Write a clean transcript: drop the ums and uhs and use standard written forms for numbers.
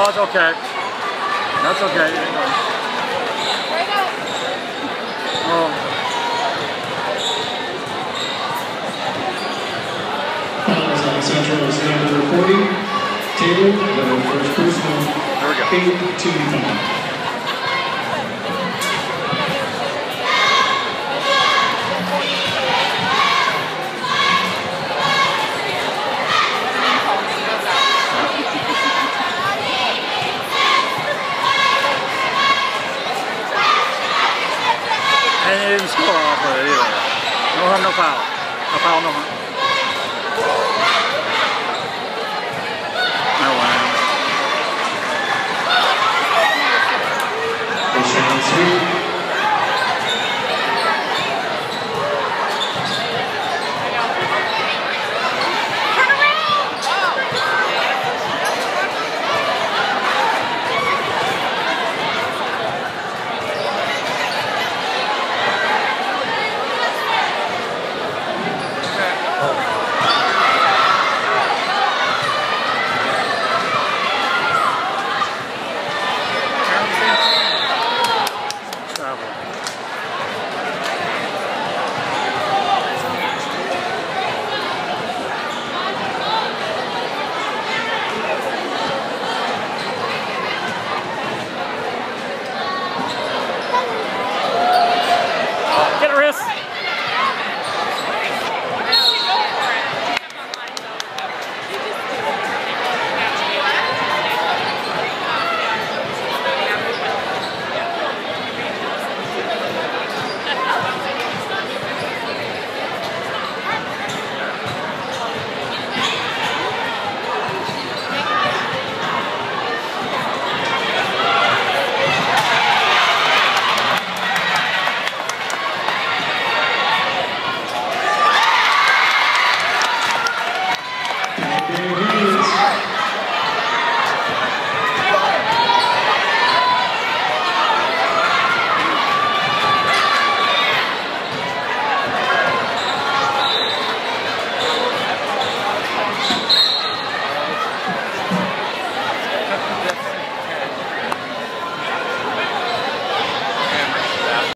Oh, it's okay. That's okay. Oh. Central is number 40. Taylor, the first personal 8-2. And they didn't score off of it either. No harm, no foul. No foul, no harm. No win. Sweet.